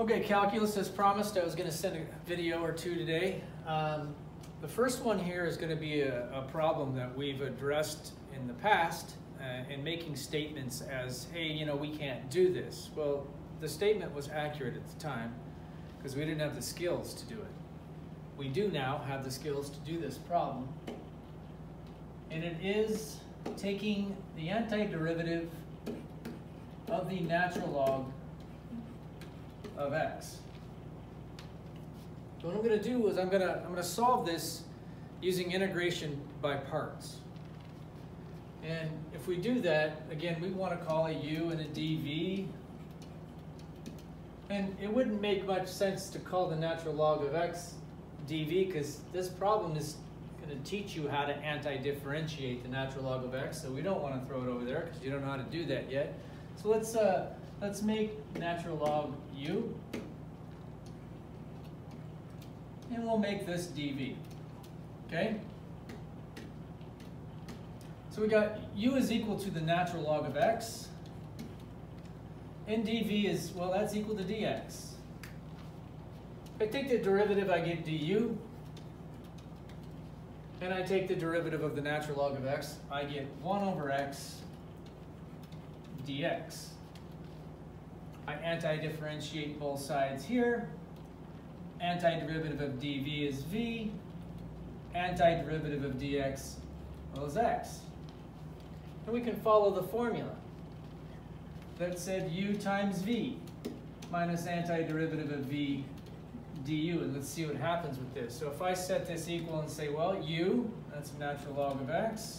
Okay, calculus, as promised, I was going to send a video or two today. The first one here is going to be a problem that we've addressed in the past in making statements as, hey, you know, we can't do this. Well, the statement was accurate at the time because we didn't have the skills to do it. We do now have the skills to do this problem. And it is taking the antiderivative of the natural log of x. So what I'm going to do is I'm going to solve this using integration by parts. And if we do that, again, we want to call a u and a dv. And it wouldn't make much sense to call the natural log of x dv because this problem is going to teach you how to anti-differentiate the natural log of x. So we don't want to throw it over there because you don't know how to do that yet. So let's make natural log u, and we'll make this dv, okay? So we got u is equal to the natural log of x, and dv is, well, that's equal to dx. If I take the derivative, I get du, and I take the derivative of the natural log of x, I get 1 over x dx. I anti-differentiate both sides here. Antiderivative of dv is v. Antiderivative of dx, well, is x. And we can follow the formula that said u times v minus antiderivative of v du. And let's see what happens with this. So if I set this equal and say, well, u, that's natural log of x,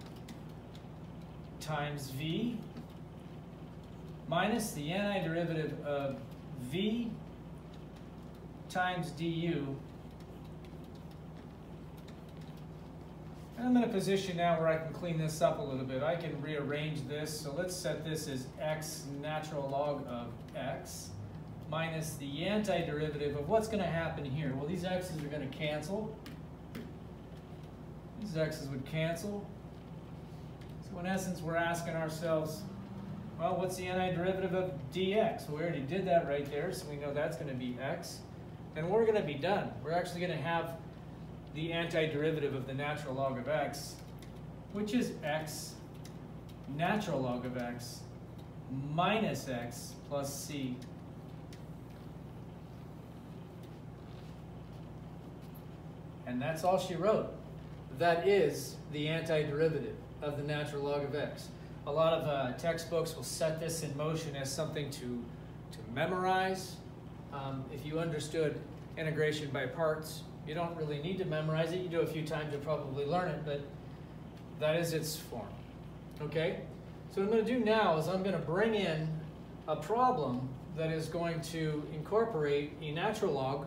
times v minus the antiderivative of v times du. And I'm in a position now where I can clean this up a little bit. I can rearrange this. So let's set this as x natural log of x minus the antiderivative of what's going to happen here. Well, these x's are going to cancel. These x's would cancel. So in essence, we're asking ourselves, well, what's the antiderivative of dx? Well, we already did that right there, so we know that's going to be x. And we're going to be done. We're actually going to have the antiderivative of the natural log of x, which is x natural log of x minus x plus c. And that's all she wrote. That is the antiderivative of the natural log of x. A lot of textbooks will set this in motion as something to memorize. If you understood integration by parts, you don't really need to memorize it. You do a few times, you'll probably learn it, but that is its form. Okay? So what I'm going to do now is I'm going to bring in a problem that is going to incorporate a natural log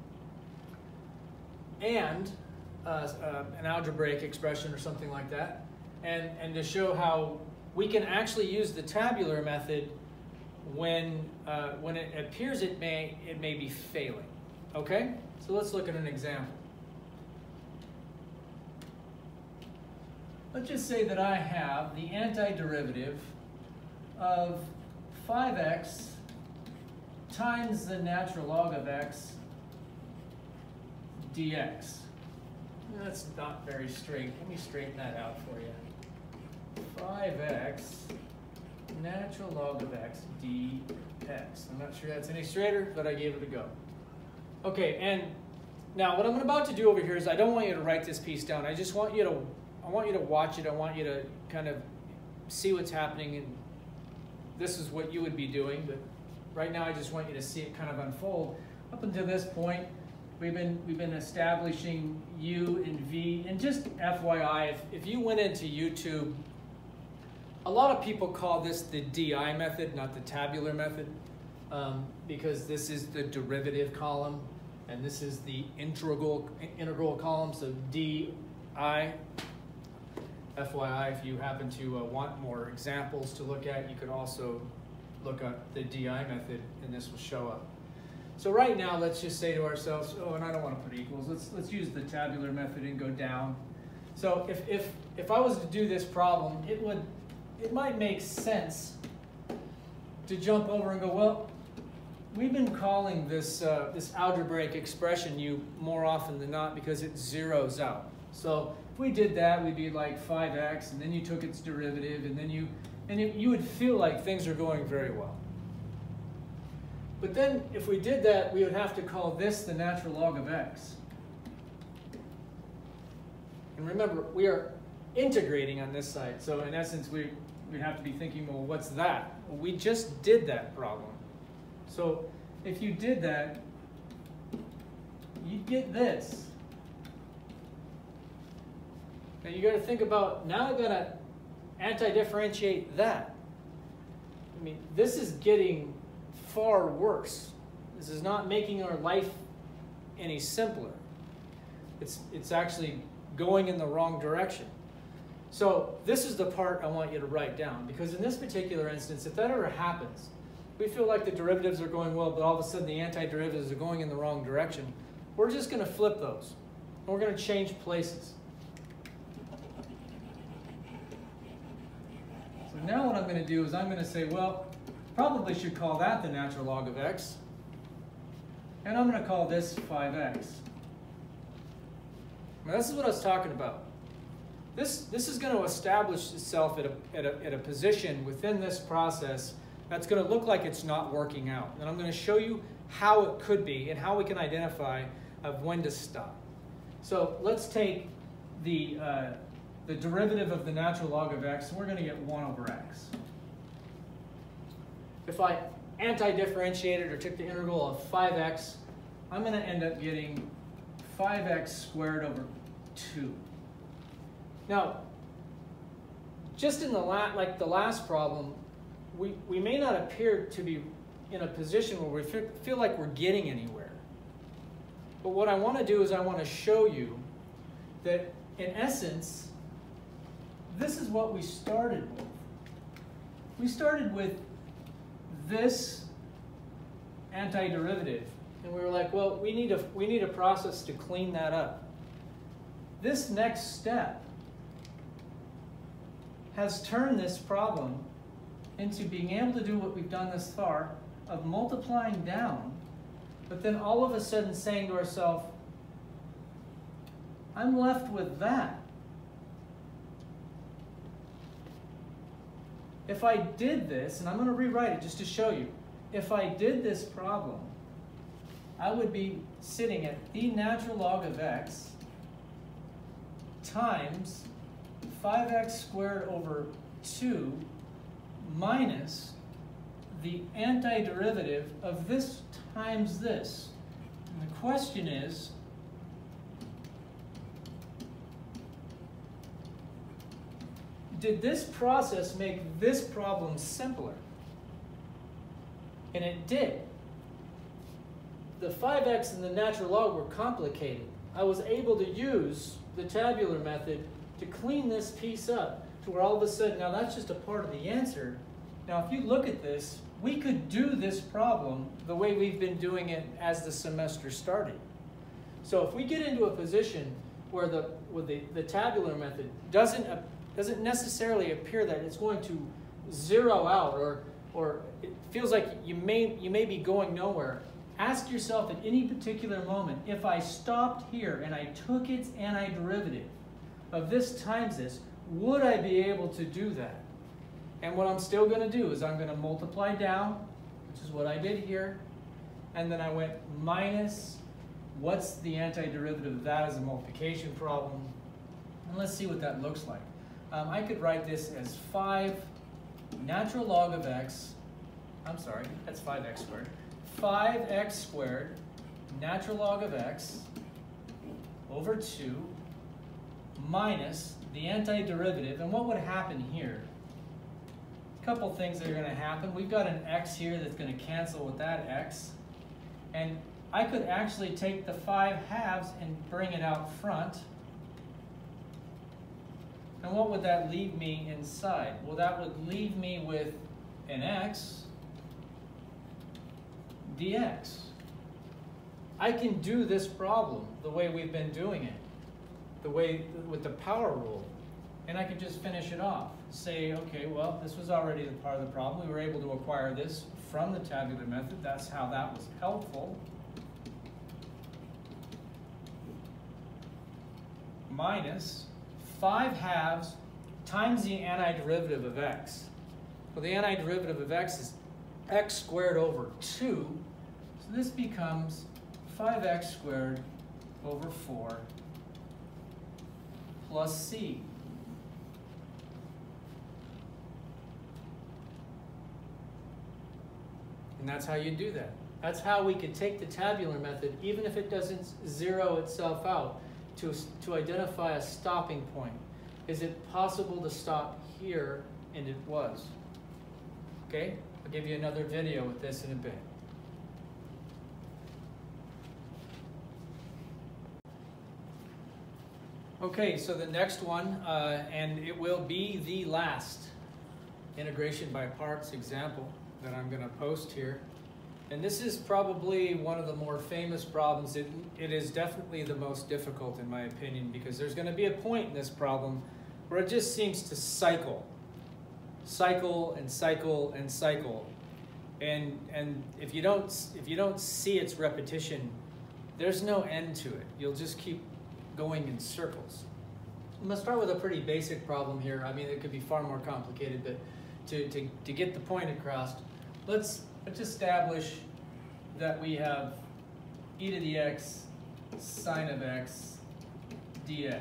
and an algebraic expression or something like that, and to show how we can actually use the tabular method when it appears it may be failing. Okay? So let's look at an example. Let's just say that I have the antiderivative of 5x times the natural log of x dx. That's not very straight. Let me straighten that out for you. 5x natural log of x dx. I'm not sure that's any straighter, but I gave it a go. Okay, and now what I'm about to do over here is I don't want you to write this piece down. I just want you to, watch it. I want you to kind of see what's happening, and this is what you would be doing. But right now, I just want you to see it kind of unfold. Up until this point, we've been establishing u and v, and just FYI, if you went into YouTube, a lot of people call this the DI method, not the tabular method, because this is the derivative column, and this is the integral column, so DI. FYI, if you happen to want more examples to look at, you could also look up the DI method, and this will show up. So right now, let's just say to ourselves, oh, and I don't want to put equals. Let's use the tabular method and go down. So if I was to do this problem, it might make sense to jump over and go, well, we've been calling this, this algebraic expression u more often than not because it zeroes out. So if we did that, we'd be like 5x, and then you took its derivative, and then you would feel like things are going very well. But then if we did that, we would have to call this the natural log of x. And remember, we are integrating on this side. So in essence, we have to be thinking, well, what's that? Well, we just did that problem. So if you did that, you'd get this. Now you got to think about, now I've got to anti-differentiate that. I mean, this is getting far worse. This is not making our life any simpler. It's actually going in the wrong direction. So this is the part I want you to write down, because in this particular instance, if that ever happens, we feel like the derivatives are going well, but all of a sudden the anti-derivatives are going in the wrong direction, we're just going to flip those. And we're going to change places. So now what I'm going to do is I'm going to say, well, probably should call that the natural log of x. And I'm going to call this 5x. Now this is what I was talking about. This is going to establish itself at a position within this process that's going to look like it's not working out. And I'm going to show you how it could be and how we can identify of when to stop. So let's take the derivative of the natural log of x, and we're going to get 1 over x. If I anti-differentiated or took the integral of 5x, I'm going to end up getting 5x squared over 2. Now, just in the last problem, we may not appear to be in a position where we feel like we're getting anywhere. But what I want to do is I want to show you that, in essence, this is what we started with. We started with this antiderivative, and we were like, well, we need a process to clean that up. This next step has turned this problem into being able to do what we've done thus far of multiplying down, but then all of a sudden saying to ourselves, I'm left with that. If I did this, and I'm going to rewrite it just to show you, if I did this problem, I would be sitting at the natural log of x times 5x squared over 2 minus the antiderivative of this times this. And the question is, did this process make this problem simpler? And it did. The 5x and the natural log were complicated. I was able to use the tabular method to clean this piece up to where all of a sudden, now that's just a part of the answer. Now if you look at this, we could do this problem the way we've been doing it as the semester started. So if we get into a position where the tabular method doesn't necessarily appear that it's going to zero out, or it feels like you may be going nowhere, ask yourself at any particular moment, if I stopped here and I took its antiderivative of this times this, would I be able to do that? And what I'm still going to do is I'm going to multiply down, which is what I did here, and then I went minus, what's the antiderivative of that as a multiplication problem? And let's see what that looks like. I could write this as 5 natural log of x, I'm sorry, that's 5x squared. 5x squared natural log of x over 2 minus the antiderivative. And what would happen here? A couple things that are going to happen. We've got an x here that's going to cancel with that x. And I could actually take the 5/2 and bring it out front. And what would that leave me inside? Well, that would leave me with an x dx. I can do this problem the way we've been doing it, the way with the power rule. And I could just finish it off. Say, okay, well, this was already the part of the problem. We were able to acquire this from the tabular method. That's how that was helpful. Minus 5/2 times the antiderivative of x. Well, the antiderivative of x is x squared over 2. So this becomes 5x squared over 4 plus c. And that's how you do that. That's how we could take the tabular method, even if it doesn't zero itself out, to identify a stopping point. Is it possible to stop here? And it was. Okay? I'll give you another video with this in a bit. Okay, so the next one, and it will be the last integration by parts example that I'm going to post here. And this is probably one of the more famous problems. It is definitely the most difficult in my opinion, because there's going to be a point in this problem where it just seems to cycle and cycle and cycle. And if you don't see its repetition, there's no end to it. You'll just keep going in circles. I'm going to start with a pretty basic problem here. I mean, it could be far more complicated, but to get the point across, let's establish that we have e to the x sine of x dx.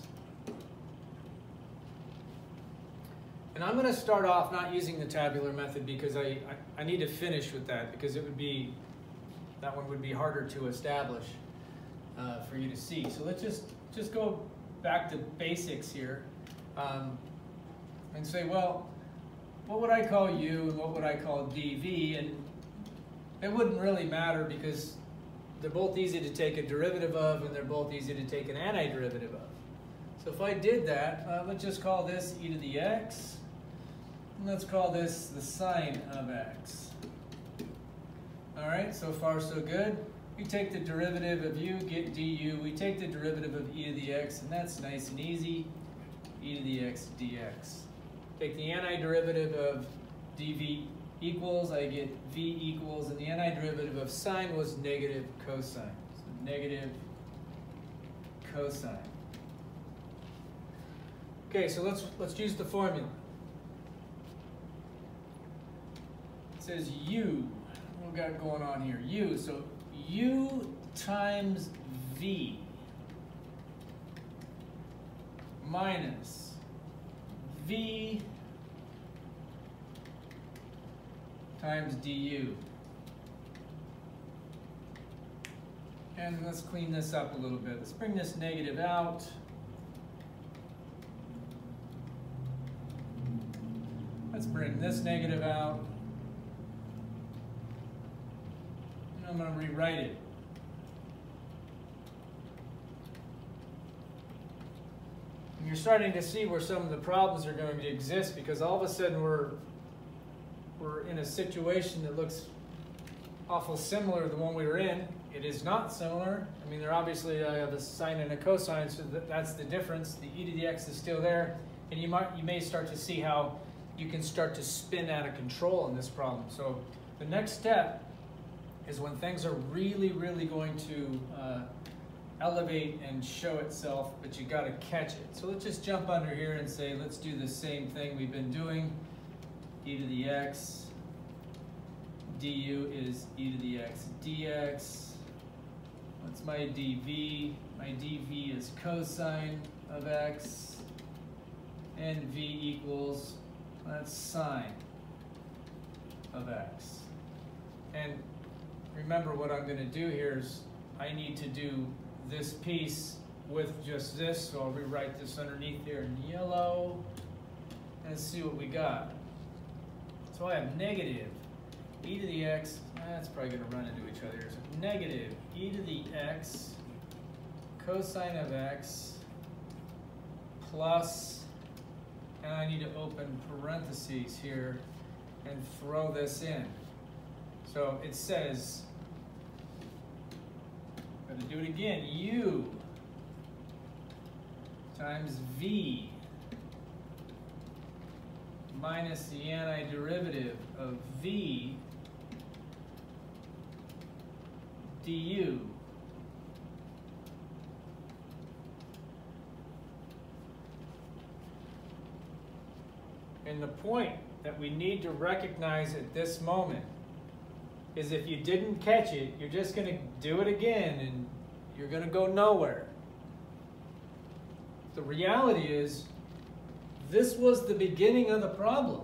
And I'm going to start off not using the tabular method because I need to finish with that, because that one would be harder to establish for you to see. So let's just go back to basics here and say, well, what would I call u and what would I call dv? And it wouldn't really matter because they're both easy to take a derivative of and they're both easy to take an antiderivative of. So if I did that, let's just call this e to the x, and let's call this the sine of x. All right, so far so good. We take the derivative of u, get du. We take the derivative of e to the x, and that's nice and easy, e to the x dx. Take the antiderivative of dv equals, I get v equals, and the antiderivative of sine was negative cosine. So negative cosine. Okay, so let's use the formula. It says u. What we got going on here? U. So u times v minus v times du. And let's clean this up a little bit. Let's bring this negative out. Let's bring this negative out. And I'm going to rewrite it. And you're starting to see where some of the problems are going to exist, because all of a sudden we're in a situation that looks awful similar to the one we were in. It is not similar. I mean, they're obviously I have a sine and a cosine, so that's the difference. The e to the x is still there, and you may start to see how you can start to spin out of control in this problem. So the next step is when things are really, really going to elevate and show itself, but you got to catch it. So let's just jump under here and say, let's do the same thing we've been doing. E to the x du is e to the x dx. What's my dv? My dv is cosine of x, and v equals, that's sine of x. And remember, what I'm going to do here is I need to do this piece with just this, so I'll rewrite this underneath here in yellow and see what we got. So I have negative e to the x, that's probably going to run into each other here. So negative e to the x cosine of x plus, and I need to open parentheses here and throw this in. So it says, I'm going to do it again, u times v minus the antiderivative of v du. And the point that we need to recognize at this moment is if you didn't catch it, you're just going to do it again and you're going to go nowhere. The reality is, this was the beginning of the problem.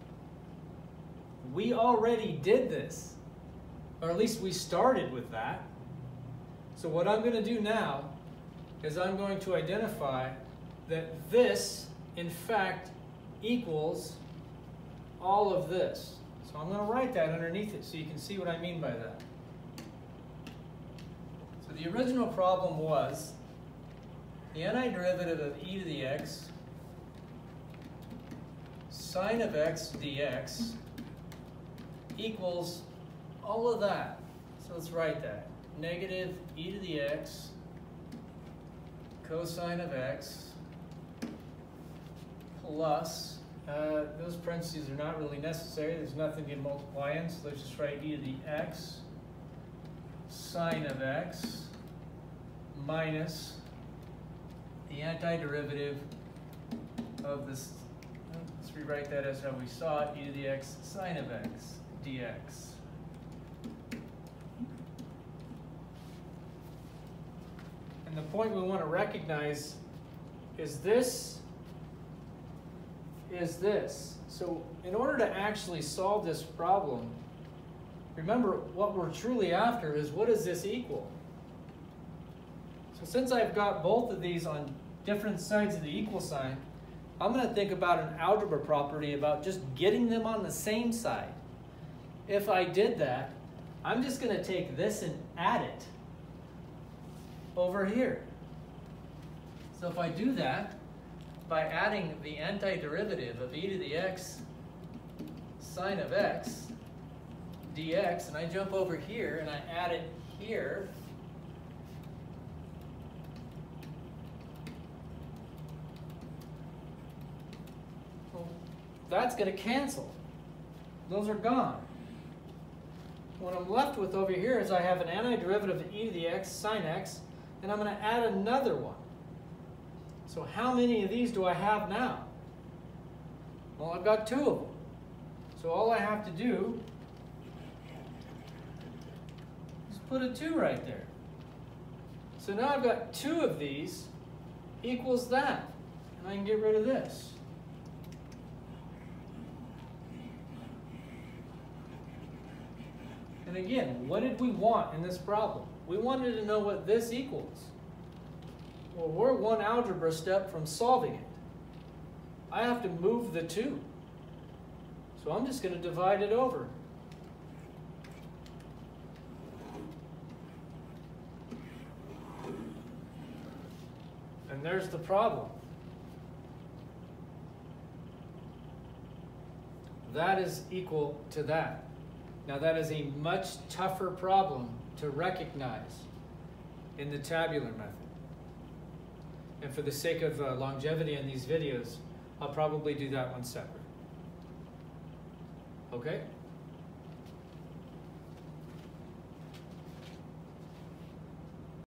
We already did this, or at least we started with that. So what I'm going to do now is I'm going to identify that this, in fact, equals all of this. So I'm going to write that underneath it so you can see what I mean by that. So the original problem was the antiderivative of e to the x sine of x dx equals all of that. So let's write that. Negative e to the x cosine of x plus, those parentheses are not really necessary. There's nothing to multiply in, so let's just write e to the x sine of x minus the antiderivative of this. Let's rewrite that as how we saw it, e to the x sine of x dx. And the point we want to recognize is this. So in order to actually solve this problem, remember what we're truly after is what does this equal? So since I've got both of these on different sides of the equal sign, I'm going to think about an algebra property about just getting them on the same side. If I did that, I'm just going to take this and add it over here. So if I do that, by adding the antiderivative of e to the x sine of x dx, and I jump over here and I add it here, well, that's going to cancel. Those are gone. What I'm left with over here is I have an antiderivative of e to the x sine x, and I'm going to add another one. So how many of these do I have now? Well, I've got 2 of them. So all I have to do is put a 2 right there. So now I've got 2 of these equals that. And I can get rid of this. And again, what did we want in this problem? We wanted to know what this equals. Well, we're one algebra step from solving it. I have to move the 2. So I'm just going to divide it over. And there's the problem. That is equal to that. Now that is a much tougher problem to recognize in the tabular method. And for the sake of longevity in these videos, I'll probably do that one separate. Okay?